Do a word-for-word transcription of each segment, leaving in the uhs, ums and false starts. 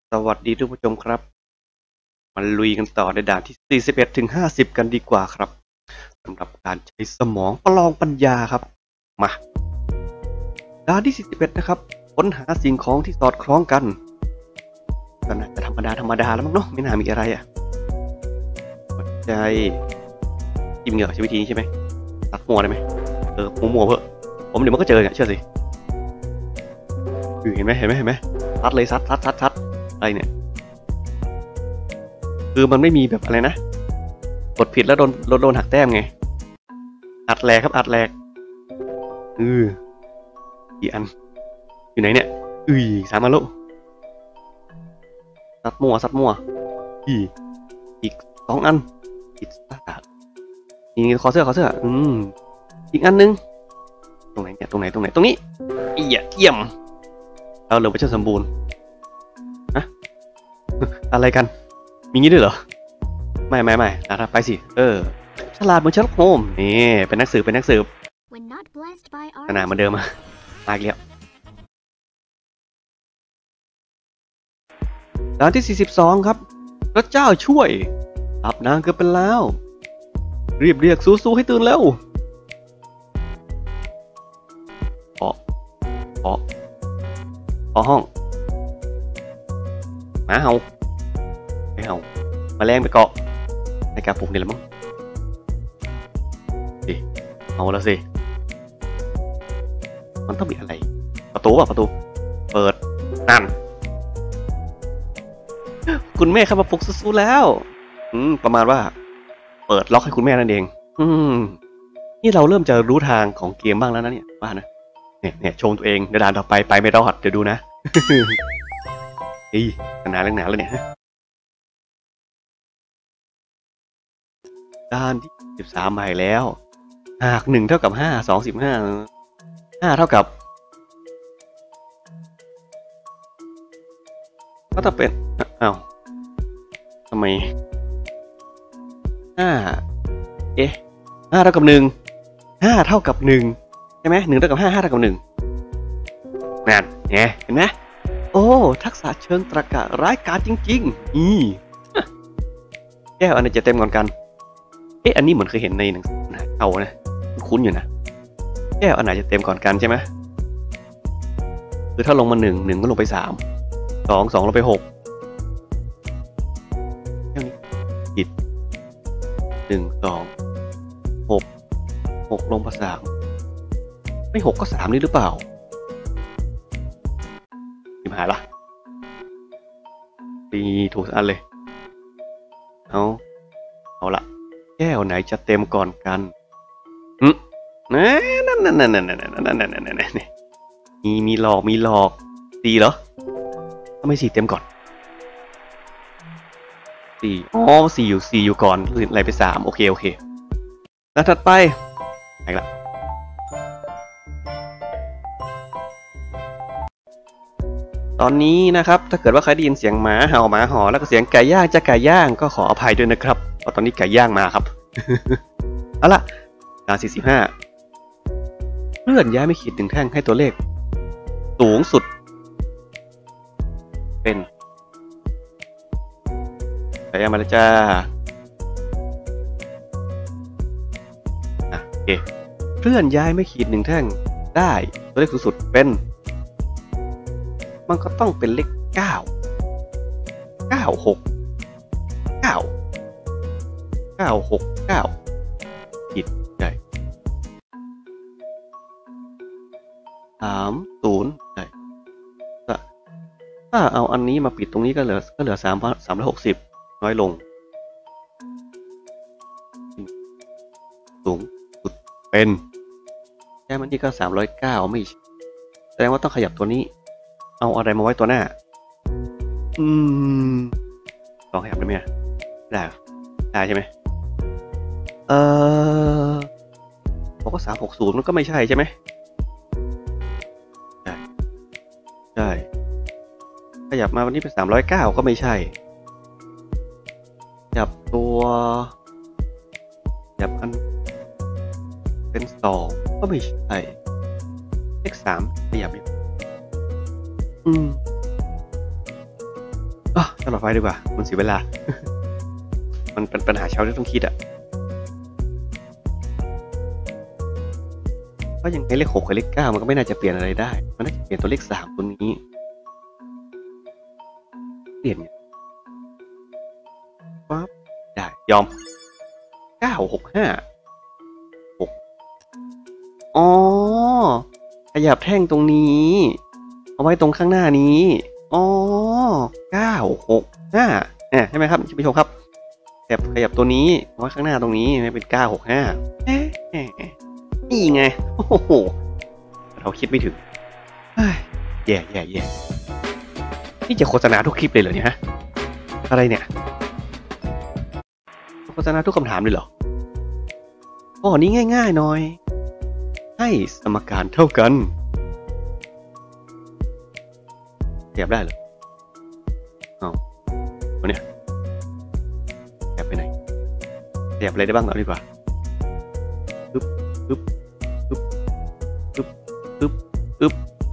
สวัสดีทุกผู้ชมครับมาลุยกันต่อในด่านที่สี่สิบเอ็ดถึงห้าสิบกันดีกว่าครับสำหรับการใช้สมองประลองปัญญาครับมาด่านที่สี่สิบเอ็ดนะครับค้นหาสิ่งของที่สอดคล้องกันก็น่าจะธรรมดาธรรมดาแล้วมั้งเนาะไม่น่ามีอะไรอ่ะหัวใจจิ้มเหงื่อใช้วิธีนี้ใช่ไหมตัดหัวได้ไหมเออมัวมัวเพื่อผมเดี๋ยวมันก็เจอเนี่ยเชื่อสิเห็นไหมเห็นไหมเห็นไหมซัดเลยซัดซัดซัดซัดอะไรเนี่ยคือมันไม่มีแบบอะไรนะกดผิดแล้วโดนโดนหักแต้มไงอัดแหลกครับอัดแหลกอือกี่อันอยู่ไหนเนี่ยอือสามอันแล้วซัดมั่วซัดมั่วอีอีกสองอันอีกสามนี่คอเสื้อคอเสื้ออืมอีกอันนึงตรงไหนเนี่ยตรงไหนตรงไหนตรงนี้อีอ่ะเทียมเราเหลือเวอร์ชันสมบูรณ์อะอะไรกันมีงี้ด้วยเหรอไม่ไม่ไม่นะไปสิเออฉลาดเหมือนเชอร์ล็อกโฮมส์นี่เป็นนักสืบเป็นนักสืบขนาดเหมือนเดิมมามาอีกแล้วด่านที่สี่สิบสองครับพระเจ้าช่วยอับนางเกิดเป็นแล้วรีบเรียกซูซูให้ตื่นแล้วอ๋ออ๋ออ๋อห้องหมาเห่าไม่เห่าแมลงไปเกาะในกาปุ่มนี่แหละมั้งสิเอาแล้วสิมันต้องมีอะไรประตูป่ะประตูเปิดนั่นคุณแม่เข้ามาปลุกซูๆแล้วอืมประมาณว่าเปิดล็อกให้คุณแม่นั่นเองอืมนี่เราเริ่มจะรู้ทางของเกมบ้างแล้วนะเนี่ยว่านะเนี่ยเนี่ยชมตัวเองเดี๋ยวด่านต่อไปไปไม่รอดเดี๋ยวดูนะอีนานเรื่องหนาแล้วเนี่ยด้านที่สิบสามใหม่แล้วหากหนึ่งเท่ากับห้าสองสิบห้าห้าเท่ากับก็ต้องเป็นอ้าวทำไมห้าเอ๊ะห้าเท่ากับหนึ่งห้าเท่ากับหนึ่งใช่ไหมหนึ่งเท่ากับห้าห้าเท่ากับหนึ่งนั่นไงเห็นไหมโอ้ทักษะเชิงตรรกะร้ายกาจจริงๆอีแก้วอันไหนจะเต็มก่อนกันเอ๊ะอันนี้เหมือนเคยเห็นในหนังสือเอานะคุ้นอยู่นะแก้วอันไหนจะเต็มก่อนกันใช่ไหมคือถ้าลงมาหนึ่งหนึ่งก็ลงไปสามสองสองลงไปหกแก้วนี้ผิดหนึ่งสองหกหกลงมาสามไม่หกก็สามนี่หรือเปล่าทิมหายละตีถูกสักอันเลยเอาเอาละแก้วไหนจะเต็มก่อนกันอืมนั่นนั่นนั่นนั่นนั่นนั่นนั่นนั่นนั่นนั่นมีมีหลอกมีหลอกสี่เหรอทำไมสี่เต็มก่อนสี่อ๋อสี่อยู่สี่อยู่ก่อนอะไรไปสามโอเคโอเคแล้วถัดไปอีกละตอนนี้นะครับถ้าเกิดว่าใครได้ยินเสียงหมาเห่าหมาหอนแล้วก็เสียงไก่ย่างจะไก่ย่างก็ขออภัยด้วยนะครับเพราะตอนนี้ไก่ย่างมาครับ เอาล่ะด่านสี่สิบห้าเลื่อนย้ายไม่ขีดถึงแท่งให้ตัวเลขสูงสุดเป็นไก่ย่างมาแล้วจ้าอ่ะโอเคเลื่อนย้ายไม่ขีดหนึ่งแท่งได้ตัวเลขสูงสุดเป็นมันก็ต้องเป็นเลขเก้าเก้าหกเก้าเก้าหกเก้าผิดใช่สามศูนย์ใช่ถ้าเอาอันนี้มาปิดตรงนี้ก็เหลือก็เหลือสามสามร้อยหกสิบน้อยลงสูงสุดเป็นแค่มันที่ก็สามร้อยเก้าไม่แสดงว่าต้องขยับตัวนี้เอาอะไรมาไว้ตัวหน้าอืมลองขยับได้ไหมได้ได้ใช่ไหมเออบอกว่าสามหกศูนย์มันก็ไม่ใช่ใช่ไหมใช่ใช่ขยับมาวันนี้เป็นสามร้อยเก้าก็ไม่ใช่ขยับตัวขยับอันเป็นสองก็ไม่ใช่เลขสามขยับอยู่อืมอ๋อตลอดไฟดีกว่ามันเสียเวลา มันเป็นปัญหาเช้าที่ต้องคิดอ่ะเพราะยังไงเลขหกกับเลขเก้ามันก็ไม่น่าจะเปลี่ยนอะไรได้มันน่าจะเปลี่ยนตัวเลขสามตัวนี้เปลี่ยนเนี่ยปั๊บได้ยอมเก้าหกห้าหกอ๋อขยับแท่งตรงนี้เอาไว้ตรงข้างหน้านี้อ๋อเก้าหกห้าเนี่ยใช่ไหมครับคุณผู้ชมครับขยับขยับตัวนี้เอาไว้ข้างหน้าตรงนี้เป็นเก้าหกห้าเอ๊ะนี่ไงโอ้โหเราคิดไม่ถึงแย่แย่แย่นี่จะโฆษณาทุกคลิปเลยเหรอเนี่ยฮะอะไรเนี่ยโฆษณาทุกคำถามเลยเหรออ๋อนี่ง่ายๆหน่อยให้สมการเท่ากันขยับได้เหรอเอาตัวเนี้ยขยับไปไหนขยับอะไรได้บ้างเอาดีกว่าปึ๊บปึ๊บปึ๊บปึ๊บปึ๊บปึ๊บ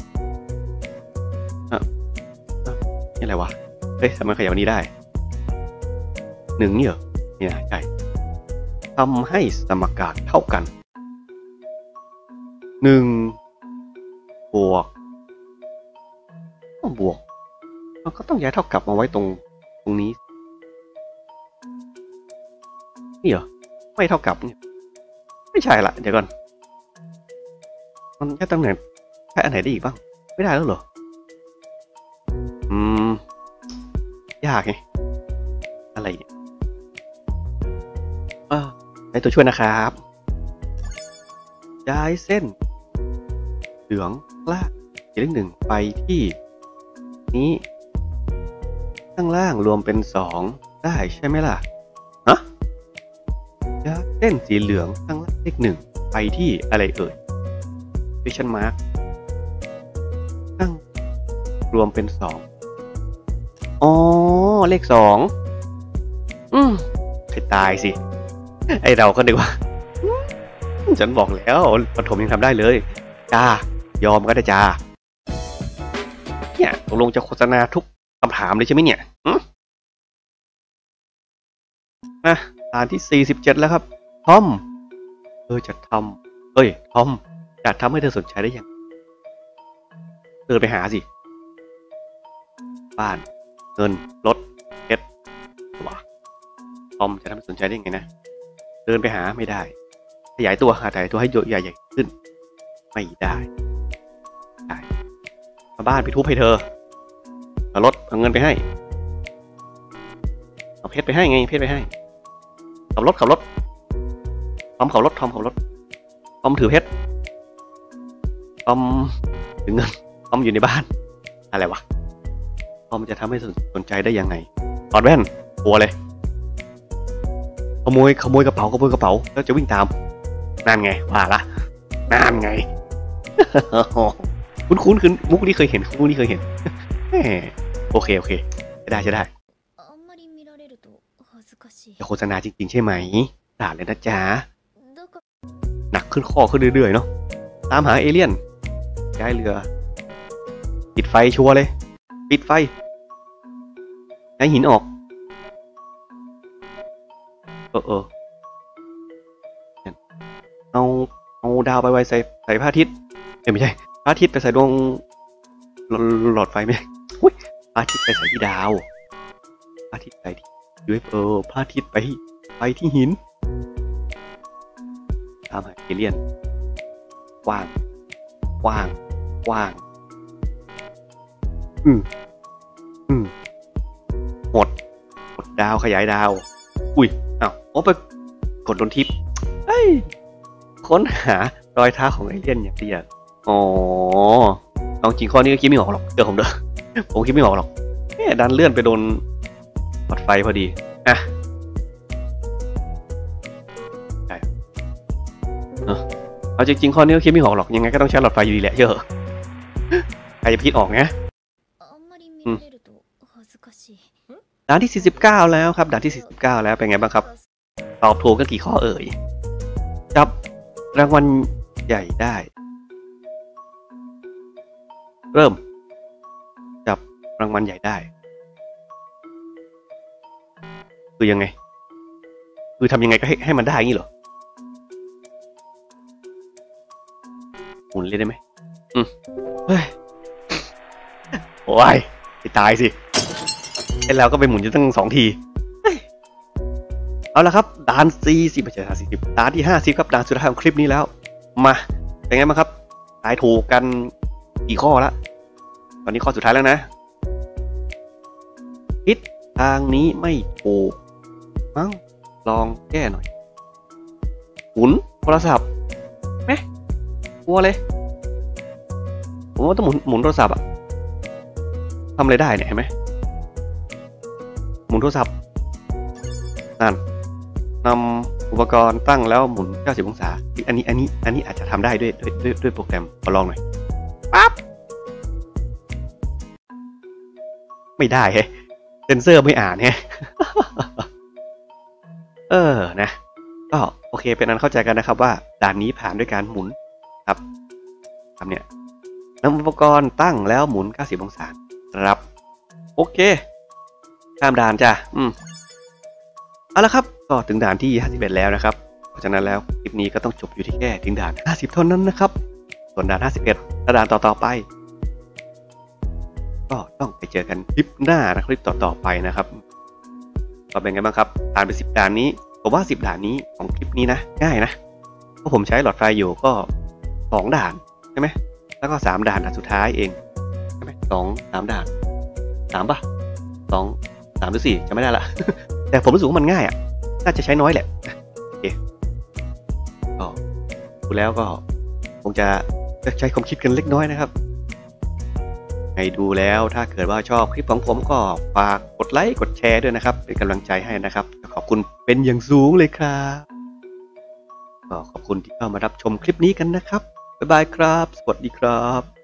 อ่ะนี่อะไรวะเฮ้ยทำไมขยับนี้ได้หนึ่งนี่เหรอเนี่ยใช่ทำให้สมการเท่ากันหนึ่งบวกบวกมันก็ต้องย้ายเท่ากับมาไว้ตรงตรงนี้นี่เหรอไม่เท่ากับเนี่ยไม่ใช่ละเดี๋ยวก่อนมันแค่ตำแหน่งแค่อันไหนได้อีกบ้างไม่ได้แล้วเหรออืมยากไงอะไรเนี่ยเออใช้ตัวช่วยนะครับย้ายเส้นเหลืองล่างเลขหนึ่งไปที่นี้ข้างล่างรวมเป็นสองได้ใช่ไหมล่ะฮะย้ายเส้นสีเหลืองข้างล่างเลขหนึ่งไปที่อะไรเอ่ย question mark ข้างรวมเป็นสองอ๋อเลขสองอืมให้ตายสิไอเราก็นึกว่าฉันบอกแล้วปฐมยังทำได้เลยจ้ายอมก็ได้จ้าเนี่ยตกลงจะโฆษณาทุกคำถามเลยใช่ไหมเนี่ยอ่ะฐานที่สี่สิบเจ็ดแล้วครับทอมเออจะทำเอ้ยทอมจะทำให้เธอสนใจได้ยังเดินไปหาสิบ้านเงินรถเพชรว้าทอมจะทำให้สนใจได้ยังไงนะเดินไปหาไม่ได้ขยายตัวขยายตัวให้ใหญ่ใหญ่ขึ้นไม่ได้ได้มาบ้านไปทุบให้เธอเอารถเอาเงินไปให้เอาเพชรไปให้ไงเพชรไปให้ขับรถขับรถทอมขับรถทอมขับรถทอมถือเพชรทอมถือเงินทอมอยู่ในบ้านอะไรวะทอมจะทำให้สนใจได้ยังไงถอดแว่นกลัวเลยขโมยขโมยกระเป๋าขโมยกระเป๋าแล้วจะวิ่งตามนั่นไงว่าละนั่นไง คุ้นคุ้นคือมุกนี้เคยเห็นมุกนี้เคยเห็นโอเคโอเคจะได้จะได้จะโฆษณาจริงๆใช่ไหมด่าเลยนะจ๊ะหนักขึ้นข้อขึ้นเรื่อยๆเนาะตามหาเอเลี่ยนย้ายเรือปิดไฟชัวร์เลยปิดไฟย้ายหินออกเออเออเอาเอาดาวไปไว้ใส่ใส่พระอาทิตย์ไม่ใช่พระอาทิตย์ไปใส่ดวงหลอดไฟไหมพระอาทิตย์ไปใส่ที่ดาวพระอาทิตย์ไปที่ ยู เอฟ โอ พระอาทิตย์ไปไปที่หินตามหาเอเลี่ยนกว้างกว้างกว้างอืมอืมหมดหมดดาวขยายดาวอุ้ยอ้าวโอ้ไปกดโดนทิปเฮ้ยค้นหารอยเท้าของเอเลี่ยนอย่างเดียวอ๋อเอาจริงข้อนี้ก็คิดไม่ออกหรอกเดี๋ยวผมเด้อผมคิดไม่ออกหรอกแค่ดันเลื่อนไปโดนหลอดไฟพอดีอ่ะใช่เอาจริงๆข้อนี้ก็คิดไม่ออกหรอกยังไงก็ต้องใช้หลอดไฟอยู่ดีแหละเชื่อใครจะคิดออกไงด่านที่สี่สิบเก้าแล้วครับด่านที่สี่สิบเก้าแล้วเป็นไงบ้างครับตอบถูกกันกี่ข้อเอ่ยจับรางวัลใหญ่ได้เริ่มจับรางวัลใหญ่ได้คือยังไงคือทำยังไงก็ให้ให้มันได้งี้เหรอหมุนเลยได้ไหมอืมเฮ้ยโอ้ยไปตายสิไอ้เราก็ไปหมุนอยู่ตั้งสองทีเอาละครับด่านสี่สิบไม่ใช่ด่านสี่สิบด่านที่ห้าสิบครับด่านสุดท้ายของคลิปนี้แล้วมาเป็นไงบ้างครับทายถูกกันกี่ข้อละตอนนี้ข้อสุดท้ายแล้วนะทิศทางนี้ไม่ถูกมั้งลองแก้หน่อยหมุนโทรศัพท์ไหมกลัวเลยผมว่าต้องหมุนหมุนโทรศัพท์อะทำอะไรได้เนี่ยเห็นไหมหมุนโทรศัพท์นั่นนำอุปกรณ์ตั้งแล้วหมุนเก้าสิบองศาอันนี้อันนี้อันนี้อาจจะทำได้ด้วยด้วยด้วยด้วยโปรแกรมขอลองหน่อยปั๊บไม่ได้เฮ้เซนเซอร์ไม่อ่านเฮ้เออนะก็โอเคเป็นอันเข้าใจกันนะครับว่าด่านนี้ผ่านด้วยการหมุนครับทำเนี่ยนำอุปกรณ์ตั้งแล้วหมุนเก้าสิบองศาครับโอเคข้ามด่านจ้ะอืมเอาละครับก็ถึงด่านที่ห้าสิบเอ็ดแล้วนะครับเพราะฉะนั้นแล้วคลิปนี้ก็ต้องจบอยู่ที่แค่ถึงด่านห้าสิบเท่านั้นนะครับส่วนด่านห้าสิบเอ็ดและด่านต่อๆไปก็ต้องไปเจอกันคลิปหน้านะคลิปต่อๆไปนะครับก็เป็นไงบ้างครับผ่านไปสิบด่านนี้ผมว่าสิบด่านนี้ของคลิปนี้นะง่ายนะเพราะผมใช้หลอดไฟอยู่ก็สองด่านใช่ไหมแล้วก็สามด่านอันสุดท้ายเองใช่ไหมสองสามด่านสามป่ะสองสามหรือสี่จำไม่ได้ละ แต่ผมรู้สึกว่ามันง่ายอ่ะน่าจะใช้น้อยแหละโอเคก็ดูแล้วก็คงจะใช้ความคิดกันเล็กน้อยนะครับให้ดูแล้วถ้าเกิดว่าชอบคลิปของผมก็ฝากกดไลค์กดแชร์ด้วยนะครับเป็นกำลังใจให้นะครับขอบคุณเป็นอย่างสูงเลยครับก็ขอบคุณที่เข้ามารับชมคลิปนี้กันนะครับบ๊ายบายครับสวัสดีครับ